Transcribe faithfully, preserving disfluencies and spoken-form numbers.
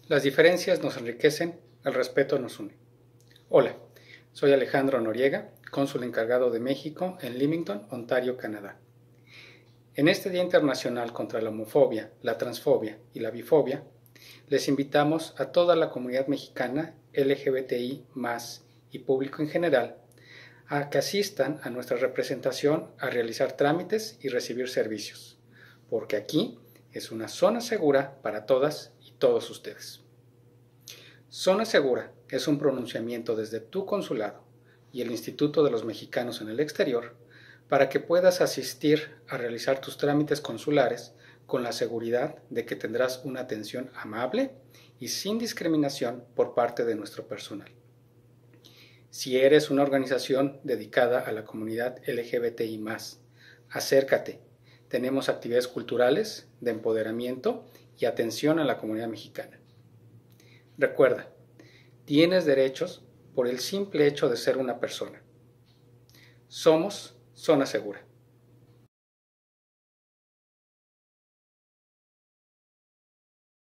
Las diferencias nos enriquecen, el respeto nos une. Hola, soy Alejandro Noriega, cónsul encargado de México en Leamington, Ontario, Canadá. En este Día Internacional contra la Homofobia, la Transfobia y la Bifobia, les invitamos a toda la comunidad mexicana L G B T I más, y público en general a que asistan a nuestra representación a realizar trámites y recibir servicios, porque aquí es una zona segura para todas y todos ustedes. Zona Segura es un pronunciamiento desde tu consulado y el Instituto de los Mexicanos en el Exterior para que puedas asistir a realizar tus trámites consulares con la seguridad de que tendrás una atención amable y sin discriminación por parte de nuestro personal. Si eres una organización dedicada a la comunidad L G B T I más, acércate. Tenemos actividades culturales, de empoderamiento y atención a la comunidad mexicana. Recuerda, tienes derechos por el simple hecho de ser una persona. Somos Zona Segura.